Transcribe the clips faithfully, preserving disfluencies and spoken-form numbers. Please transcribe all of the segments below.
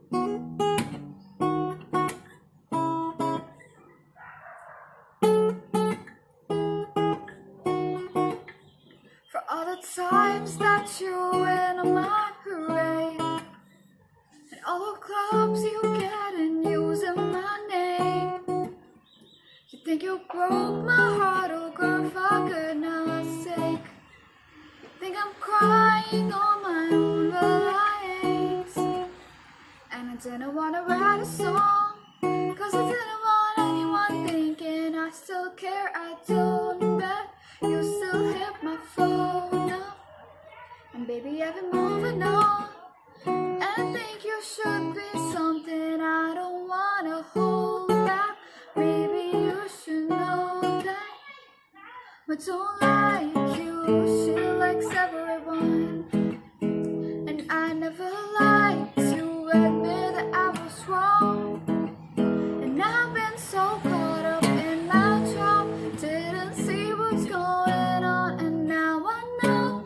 For all the times that you went on my parade, and all the clubs you get and using my name. You think you broke my heart, oh girl, for goodness sake. Think I'm crying on my own, but I ain't. And I didn't wanna write a song, cause I didn't want anyone thinking I still care. I don't bet you still hit my phone up. And baby, I've been moving on, and I think you should be something I don't wanna hold back. Maybe you should know that, but don't like you, she likes everyone. And I never liked to admit that I was wrong. And I've been so caught up in my job, didn't see what's going on. And now I know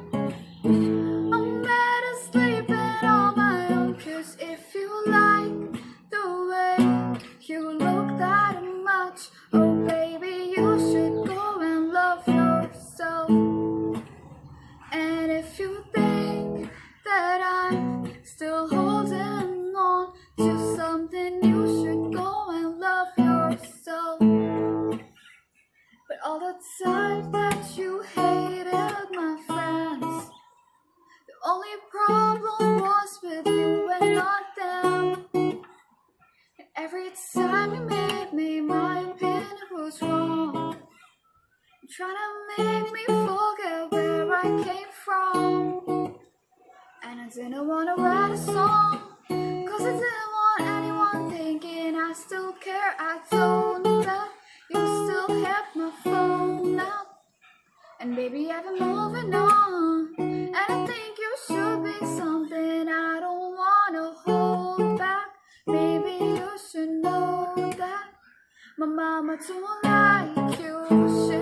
I'm better sleeping on my own. Cause if you like the way you look that much, oh baby, you should go and love yourself. And if you think that I'm still holding on to something, you should go and love yourself. But all the times that you hated my friends, the only problem was with you and not them. And every time you made me my opinion was wrong, trying to make me forget where I came from. And I didn't want to write a song, cause I didn't want anyone thinking I still care. I don't bet you still hit my phone up. And baby, I've been moving on, and I think you should be something I don't want to hold back. Maybe you should know that my mama don't like you. She